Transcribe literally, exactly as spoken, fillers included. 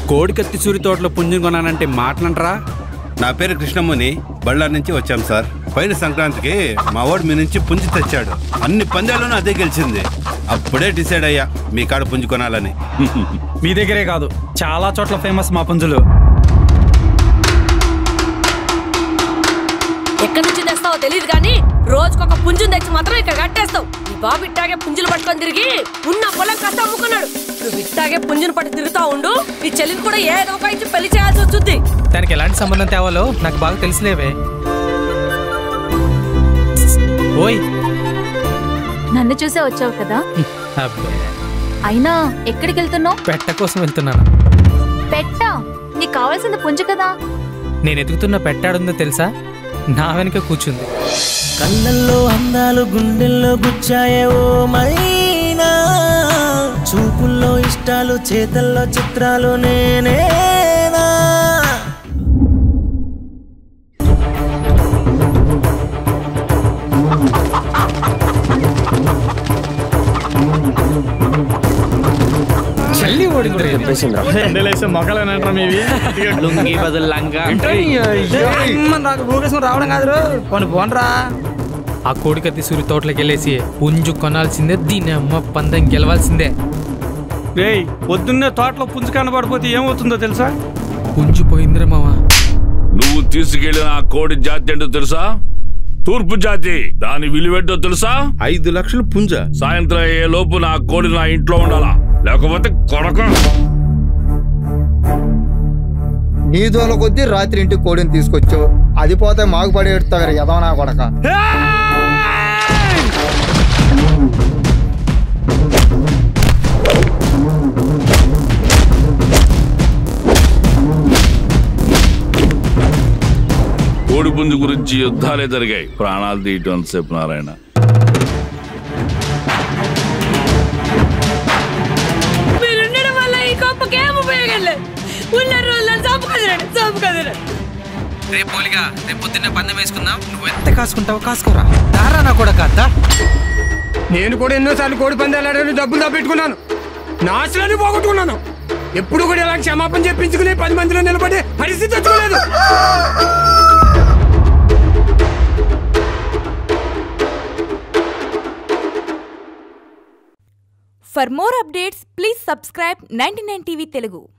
కోడికత్తి సూరి తోటలో పుంజుని కొనానంటే మాటలంటరా? నా పేరు కృష్ణముని, బళ్ళారి నుంచి వచ్చాం సార్. పైన సంక్రాంతికి మా వాడు మీ నుంచి పుంజు తెచ్చాడు. అన్ని పందాల్లోనూ అదే గెలిచింది. అప్పుడే డిసైడ్ అయ్యా మీ కాడ పుంజు కొనాలని. మీ దగ్గరే కాదు, చాలా చోట్ల ఫేమస్ మా పుంజులు. ఎక్కడి నుంచి తెస్తావో తెలియదు కానీ రోజుకొక పుంజుని తెచ్చి మాత్రం ఇక్కడ కట్టేస్తావు. ఈ బాబు ఇట్టాగే పుంజులు పట్టుకొని తిరిగి ఉన్న పొలం కష్ట అమ్ముకున్నాడు. నువ్వు ఇట్టాగే పుంజును పట్టి తిరుగుతా ఉండు, నీ చెల్లిని కూడా ఏదో ఒక ఇచ్చి పెళ్లి చేయాల్సి వస్తుంది. దానికి ఎలాంటి సంబంధం తేవాలో నాకు బాగా తెలిసిలేవే. ఓయ్, నన్ను చూసే వచ్చావు కదా? అబ్బే, అయినా ఎక్కడికి వెళ్తున్నావు? పెట్ట కోసం వెళ్తున్నాను. పెట్ట? నీకు కావాల్సింది పుంజు కదా. నేను ఎదుగుతున్న పెట్టాడుందో తెలుసా? నా వెనుక కూర్చుంది. కళ్ళల్లో అందాలు గుండెల్లో గుచ్చాయే ఓ మైనా, చూపుల్లో ఇష్టాలు చేతల్లో చిత్రాలు నేనేనా. చల్లి ఓడింది లుంగి బదులు లంగా రావడం కాదు. పోను పోనరా. ఆ కోడికత్తి సూరి తోటలోకి వెళ్ళేసి పుంజు కొనాల్సిందే, దీని అమ్మ పందెం గెలవాల్సిందే. రేయ్, పొద్దున్నే తోటలో పుంజు కనబడిపోతే ఏమవుతుందో తెలుసా? పుంజు పోయిందిరా మావా. నువ్వు తీసుకెళ్లిన ఆ కోడి జాతి ఏంటో తెలుసా? తూర్పు జాతి. దాని విలువేంటో తెలుసా? ఐదు లక్షలు పుంజ. సాయంత్రం ఏ లోపు నా కోడి నా ఇంట్లో ఉండాలా, లేకపోతే కొడక. నీ దోల కొద్దీ రాత్రి ఇంటికి కోడిని తీసుకొచ్చు, అది పోతే మాకు పడి ఎడుతారు ఎదవనా కొడక. కోడి పుంజు గురించి యుద్ధాలే జరిగాయి, ప్రాణాలు తీయటం సేపు నారాయణ. మీరుండడం వల్ల ఈ గొప్పకి ఏం ఉపయోగం లేదు. ఉన్న రోజులను చంపుకదరండి చంపుకదరండి. రేపు పోలిగా రేపు పొద్దున్నే పందెం వేసుకుందాం. నువ్వు ఎంత కాసుకుంటావు కాసుకోరా. దారా నా కూడా కాదా? నేను కూడా ఎన్నోసార్లు కోడి పందాలు ఆడాను, డబ్బులు దాపెట్టుకున్నాను, నాశనాన్ని పోగొట్టుకున్నాను. ఎప్పుడు కూడా ఇలా క్షమాపణ చెప్పించుకుని పది మందిలో నిలబడే పరిస్థితి తెచ్చుకోలేదు. For more updates, please subscribe ninety-nine T V Telugu.